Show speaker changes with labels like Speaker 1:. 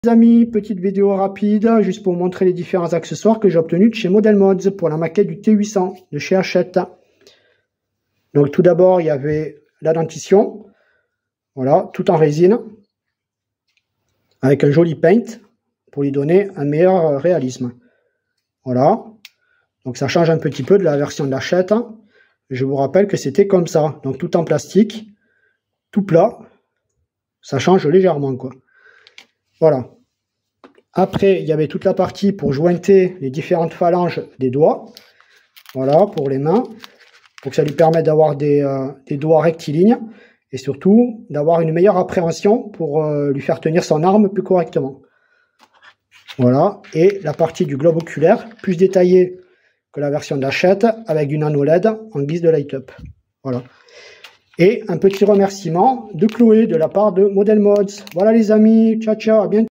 Speaker 1: Les amis, petite vidéo rapide, juste pour vous montrer les différents accessoires que j'ai obtenus de chez Model Mods pour la maquette du T800 de chez Hachette. Donc tout d'abord, il y avait la dentition, voilà, tout en résine, avec un joli paint pour lui donner un meilleur réalisme. Voilà, donc ça change un petit peu de la version de Hachette. Je vous rappelle que c'était comme ça, donc tout en plastique, tout plat, ça change légèrement quoi. Voilà. Après, il y avait toute la partie pour jointer les différentes phalanges des doigts. Voilà, pour les mains, pour que ça lui permette d'avoir des doigts rectilignes et surtout d'avoir une meilleure appréhension pour lui faire tenir son arme plus correctement. Voilà, et la partie du globe oculaire, plus détaillée que la version d'Hachette, avec du nano LED en guise de light-up. Voilà. Et un petit remerciement de Chloé de la part de Model Mods. Voilà les amis, ciao ciao, à bientôt.